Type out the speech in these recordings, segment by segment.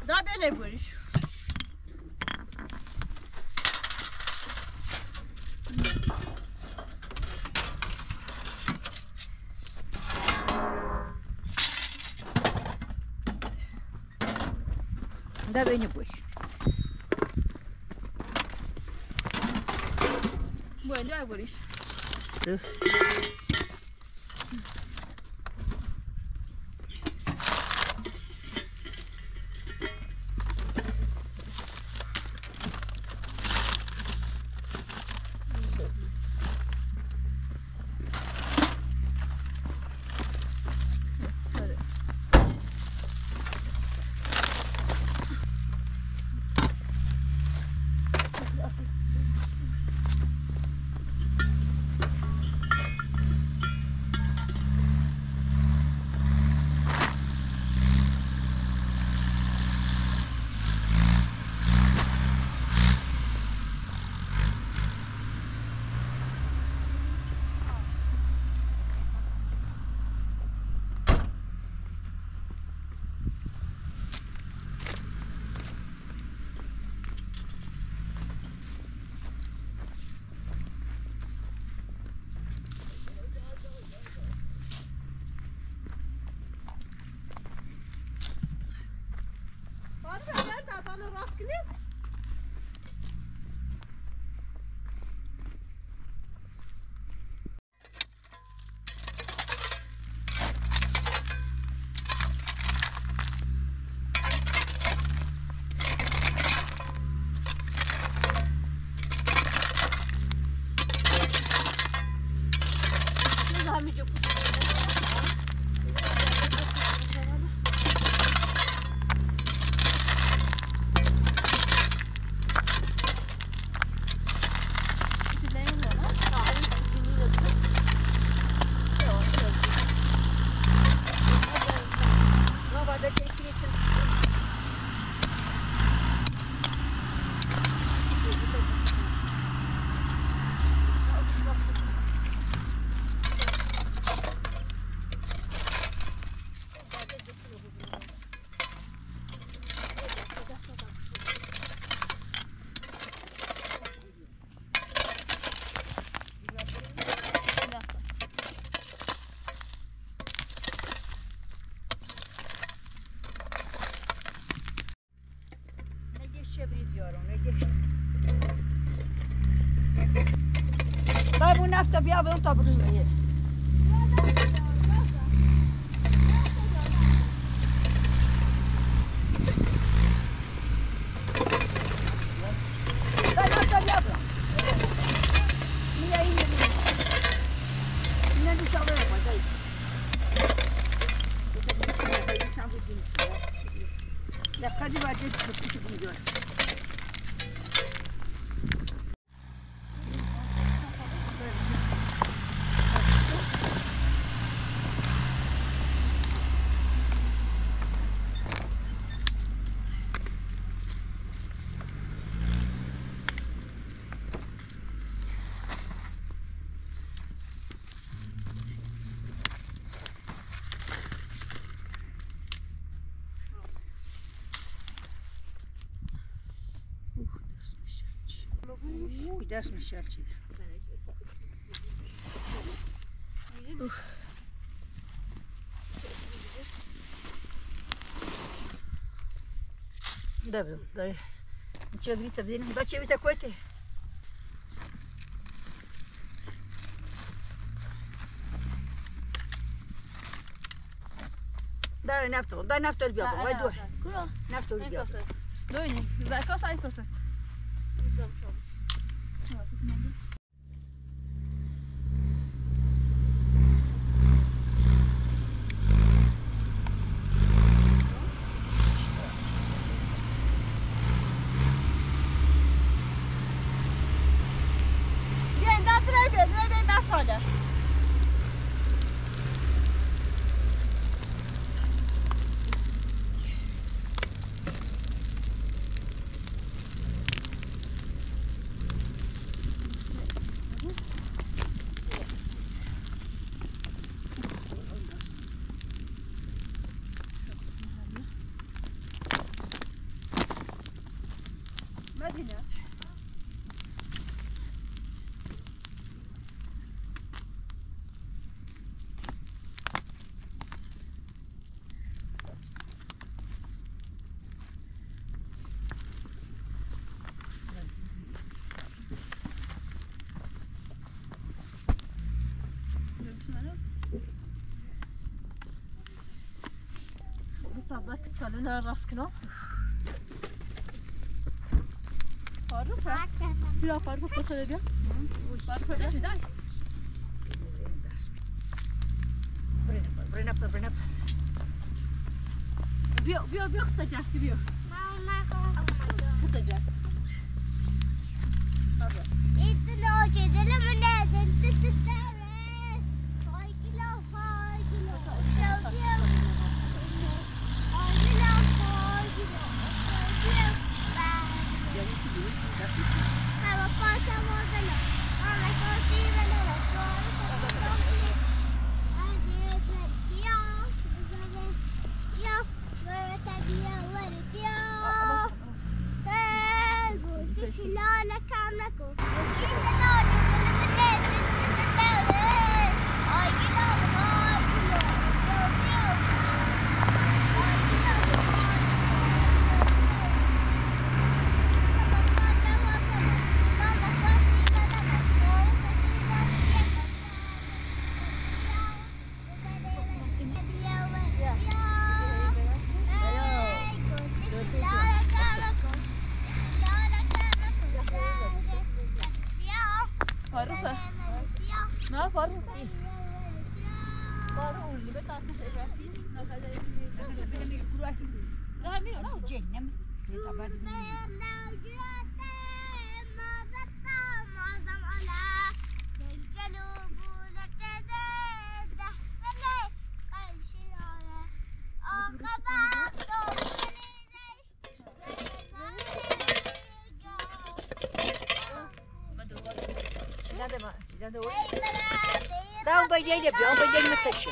Da bene burish. Da bene burish. Bueno, ya burish. Dai bu nafta bia bunun taburunu. Dai nafta bia bu. Niye yine? Niye bir şey var dai. La kadi var dedi ki bunu gör. Ders mi şarkı? Da, da. Ce grită vine? Da, ce uite coate? Da, naftă, da naftă bia, vai doar. Naftă bia. Doini, za cosa ai cosa? مدينة Tack ska du lära raskna. Har du det? Ja, har du på sig det? Varför det? ده Bring up. بيو اختجاك بيو. اختجاك. It's an orchard, the lemonade, and this is the red. 5 kilo. So cute. 5 kilo. I'm a part of all the love. I'm a first even a ما فارغ Var oldu be tatlı şey versin. ده مين ولا جنم. Daun bagian dia, daun bagian mesti.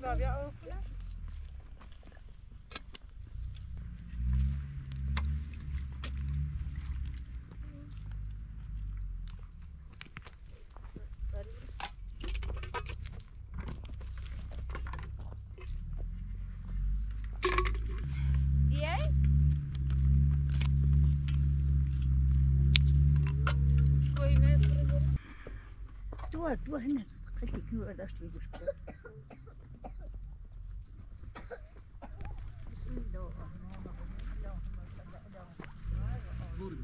دور هنا خليك كيو داشت يجوش كده بسم الله الرحمن الرحيم اللهم صل على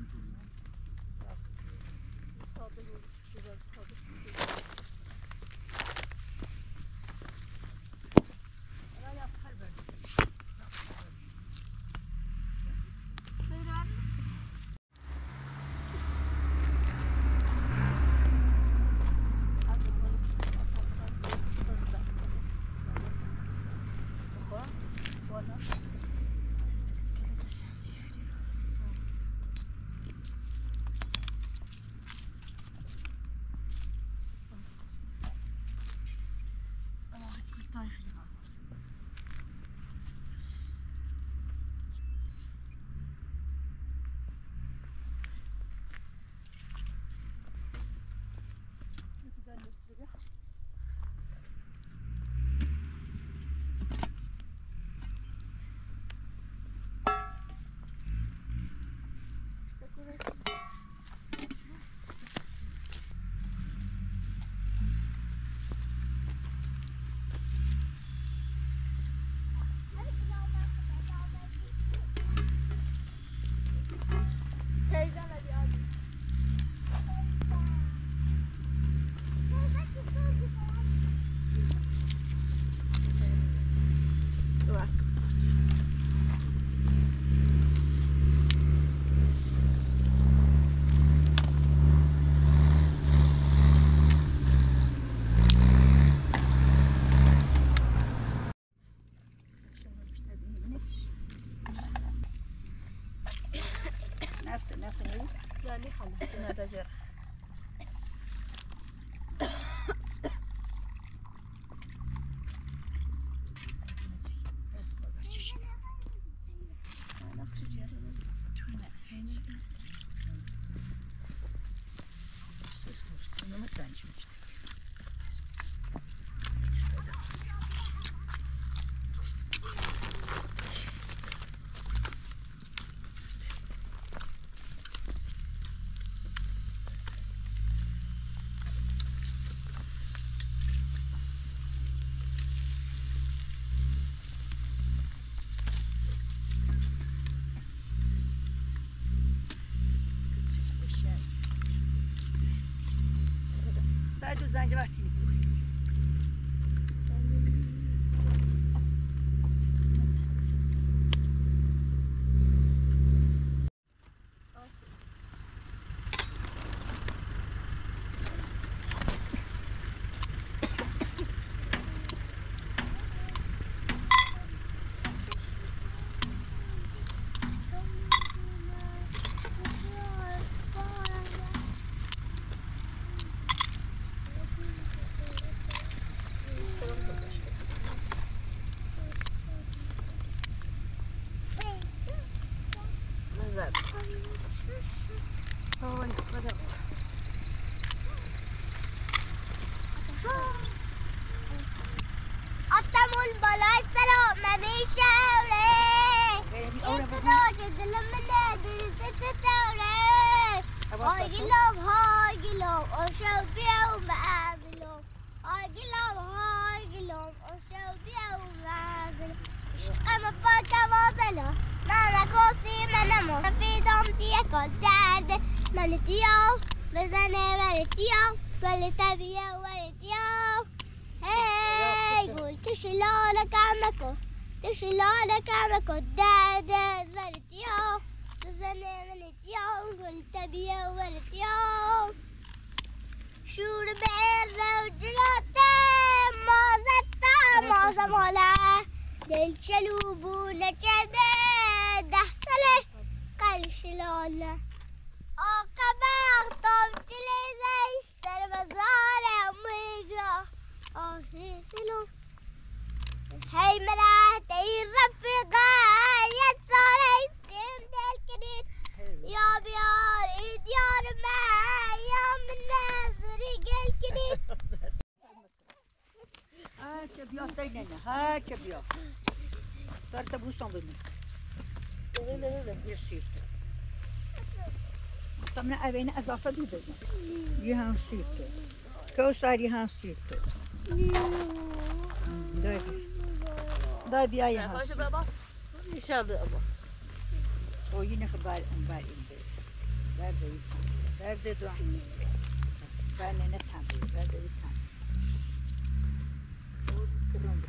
يعني خلاص هذا جرح زنجبار سیبی آسمون بالای سرم میشوره این صدا که دلم منه دوره های گلام آشو بیام معزلم های گلام آشو بیام معزلم عشقم پاک واصله من کسی منم سفیدم تیه کل درده من تیام بزنه بر تیام گل طبیعه ور تیام هی گل تشلال کمکو درده بر تیام بزنه من تیام گل طبیعه ور تیام شور بره و جلاته مازه ماله دل چلوبونه چده 10 ساله قلش لاله آقا وقتم تلیزه هی مرات ای رفیقا یه چاره سیم دل کنید یا بیارید یار من یا من نظری گل کنید هرچه بیا سینه هرچه بیا در تا بوستان بزن یه سیب تو من اوین اضافه بزن یه هم سیب تو کوستر یه هم سیب تو دای بیا یه هم خوش سیب برا باس ایشالله باس o yine haber indi. Verdi duan. Ben ne tabii, verdi bir tane. O kırıldı.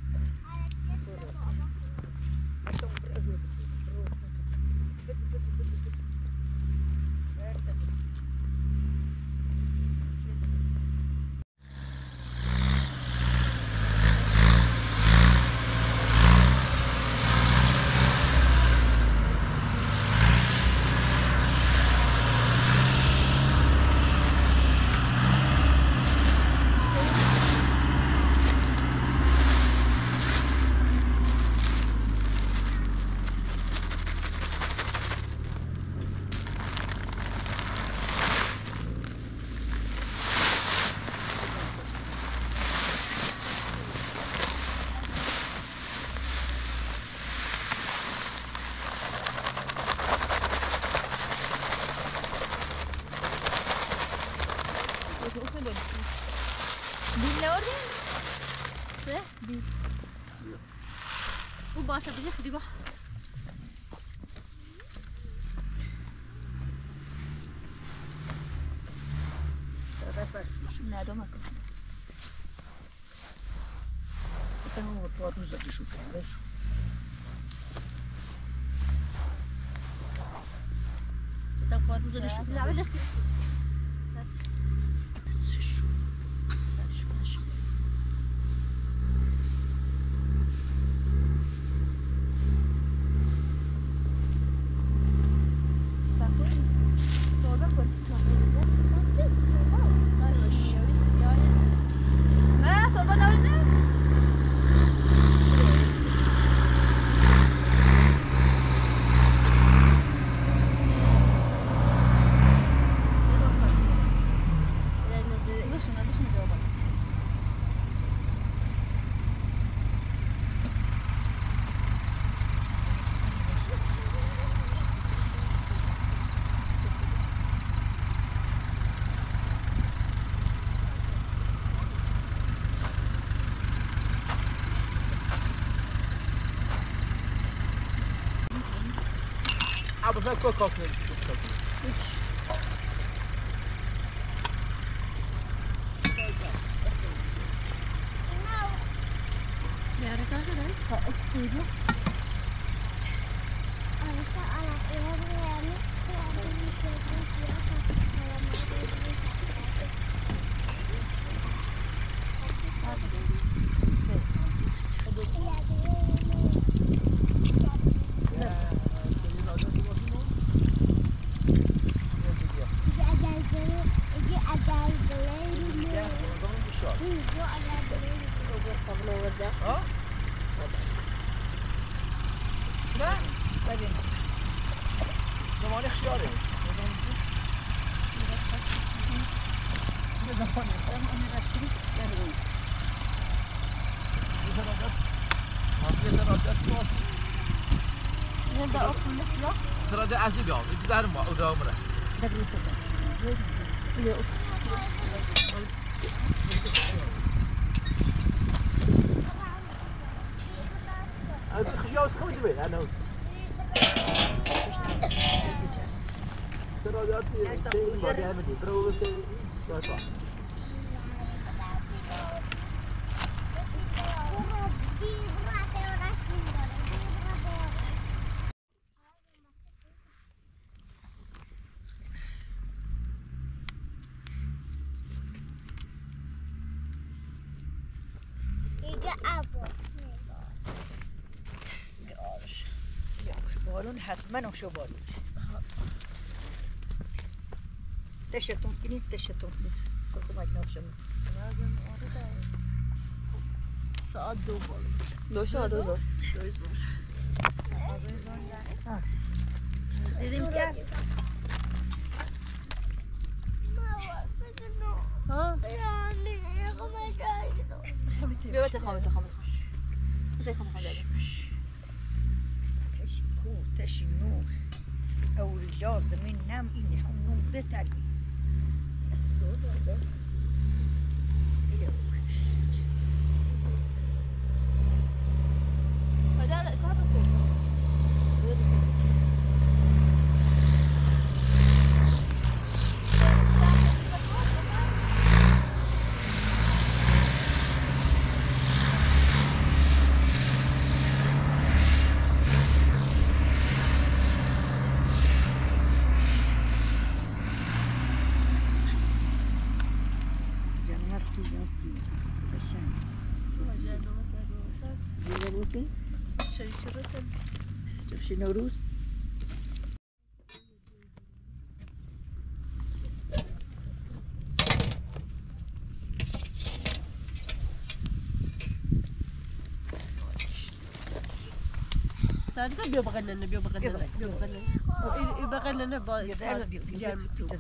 Dille orada. Se? Dil. Bu başa bir şey bak. Ne demek? Tamam, o tuzu da düşük. Tam fazla düşük. Ne yapacak? Abi ben koy kalkın. Nerede kadar? Ha, oksiydu. ببین زمانی خیاره سراده ازی بیام بگذارم با اون عمره از خیال خودی بید انا سراده تی بادی همه درو بس داشت بالون حتما شو بالون تشتون کنید خب ما نشم ساعت 2 بالا. 2 ساعت 2 ظهر. 2 ظهر. دیدیم که ها؟ بیا بتخوام تشي نوم أو الجاز من نام إني هم نوم بتري شوفي نوروز سادة بيبغى لنا يبغى لنا جامد.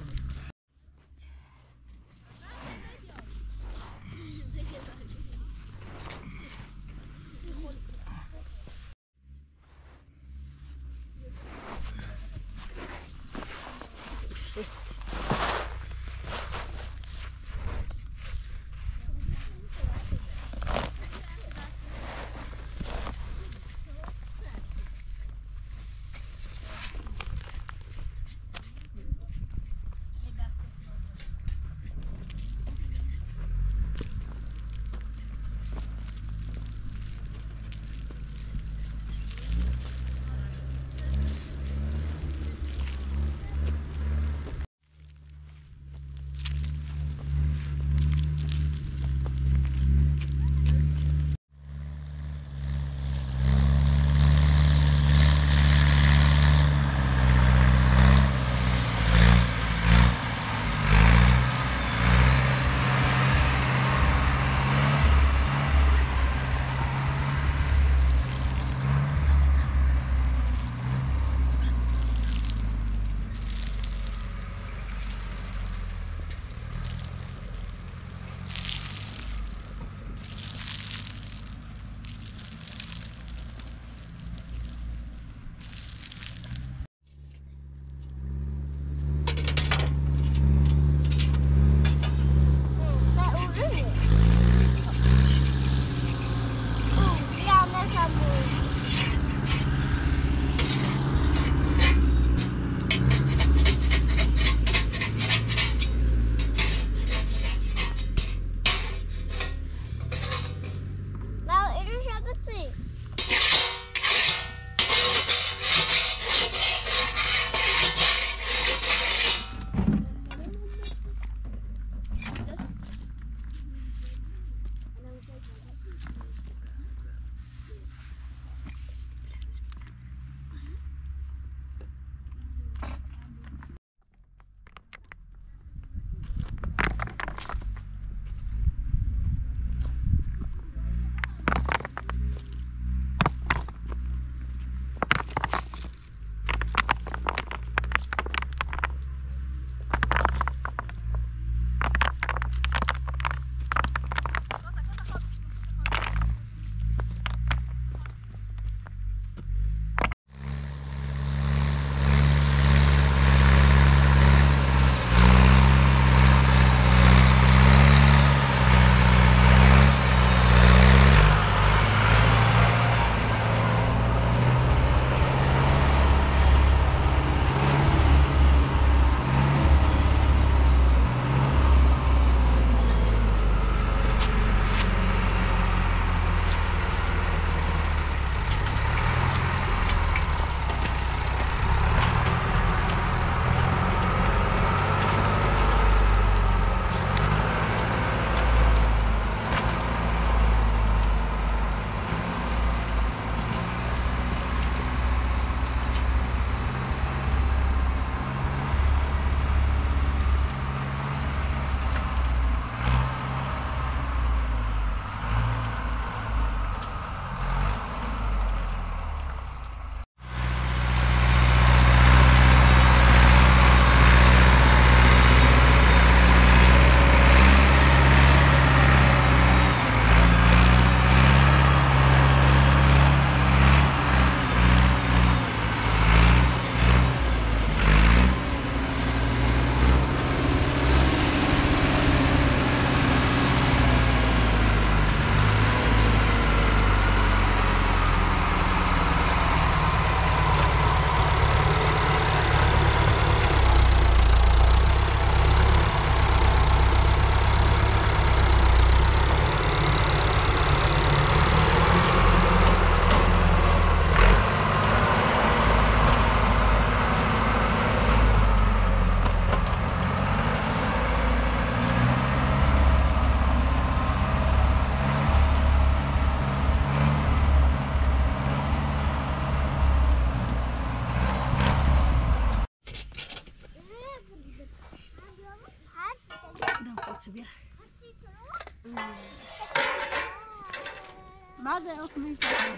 بعد اصلا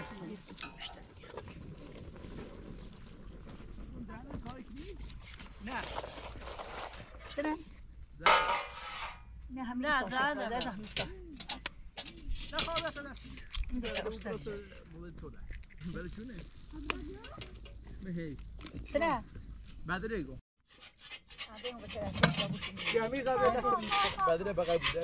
نه سنه نه همین نه زده نه خوابه تو نسی سنه بدره گو یا میزا به دست بدره بقای بوده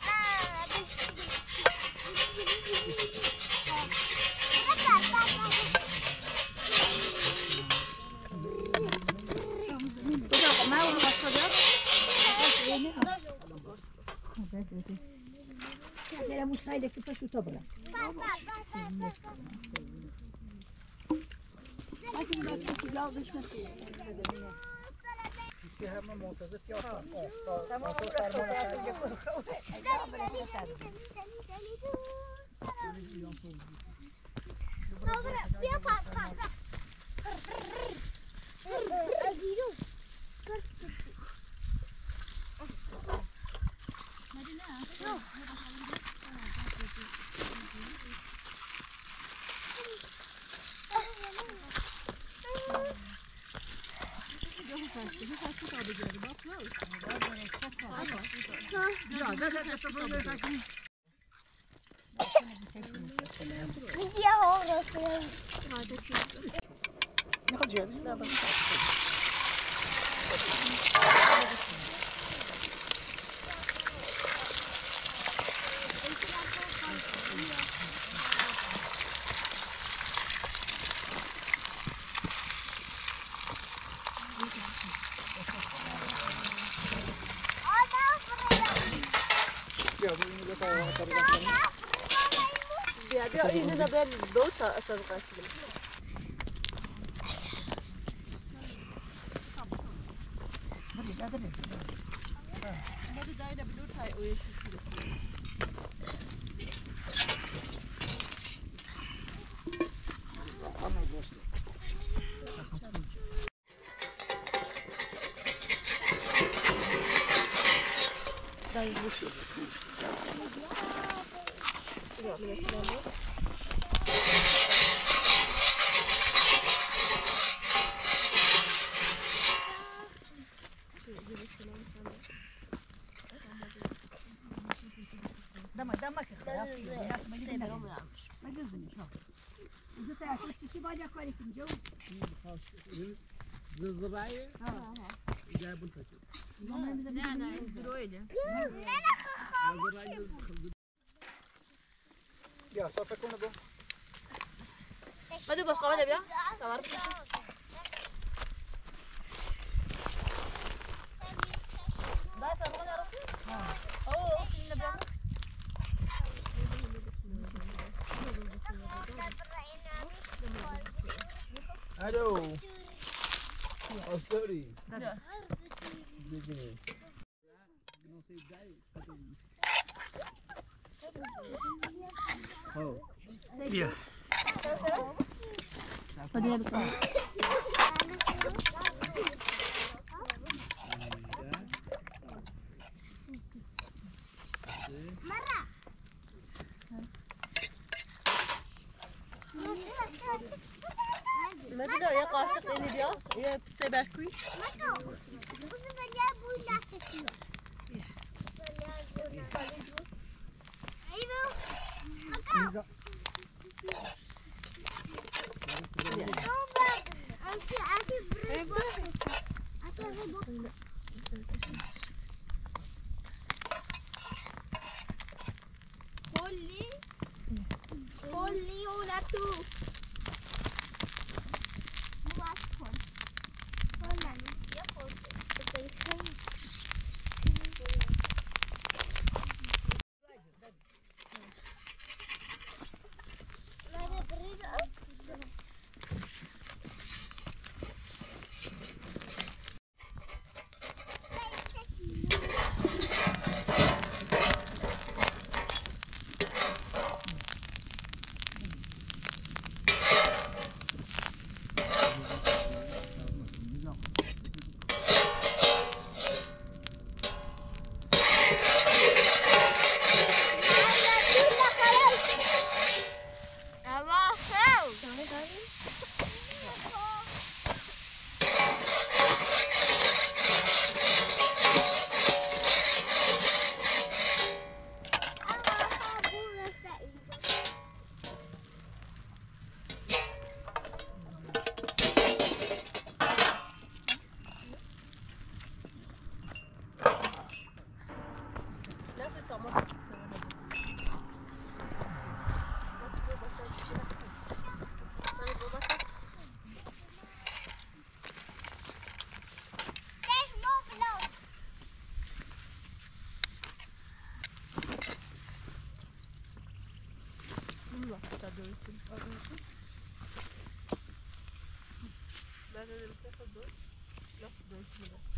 era mustahil ki poi tutto bra. Si همه منتظر یا بیا پاپ میخواد زیاده بیا اینو دبر دو تا اصلا قصد دمك خلاص ما جزني شو انت تعرف شو باجي كويس جو زرعه جايب الفجر نه نه درویده يا صافي كونه بو ما دوباش قابل بیا تمام بس اروح اروح اوه سيدنا بیا الو sorry بیا مدینا یه قاشق اینی بیا یه پیچه برکوی کلی اونه تو بعد اللي بتاخد دول نفس دول كده